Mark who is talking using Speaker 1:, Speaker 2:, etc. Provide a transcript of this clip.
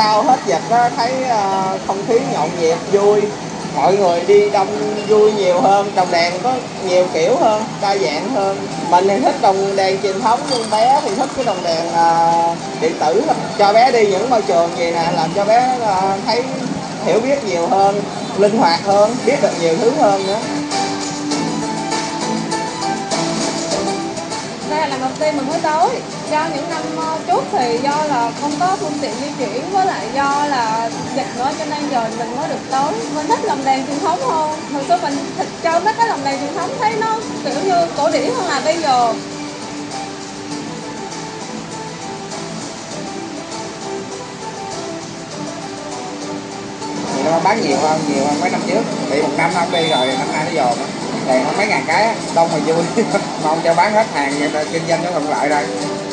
Speaker 1: sau hết dịch á, thấy không khí nhộn nhịp vui, mọi người đi đông vui nhiều hơn, đồng đèn có nhiều kiểu hơn, đa dạng hơn. Mình thì thích đồng đèn truyền thống, nhưng bé thì thích cái đồng đèn điện tử hơn. Cho bé đi những môi trường gì nè, làm cho bé thấy hiểu biết nhiều hơn, linh hoạt hơn, biết được nhiều thứ hơn nữa.
Speaker 2: Đây là lần đầu tiên mình mới tới. Do những năm trước thì do là không có phương tiện di chuyển, với lại do là dịch nữa, cho nên giờ mình mới được tới. Mình thích lồng đèn truyền thống hơn. Hồi xưa mình thích cho mấy cái lồng đèn truyền thống, thấy nó kiểu như cổ điển hơn là bây giờ.
Speaker 3: Thì nó bán nhiều hơn mấy năm trước. Thì một năm không đi rồi, năm nay nó dồn á. Đèn nó mấy ngàn cái, đông mà vui. Mong cho bán hết hàng, kinh doanh nó thuận lợi rồi.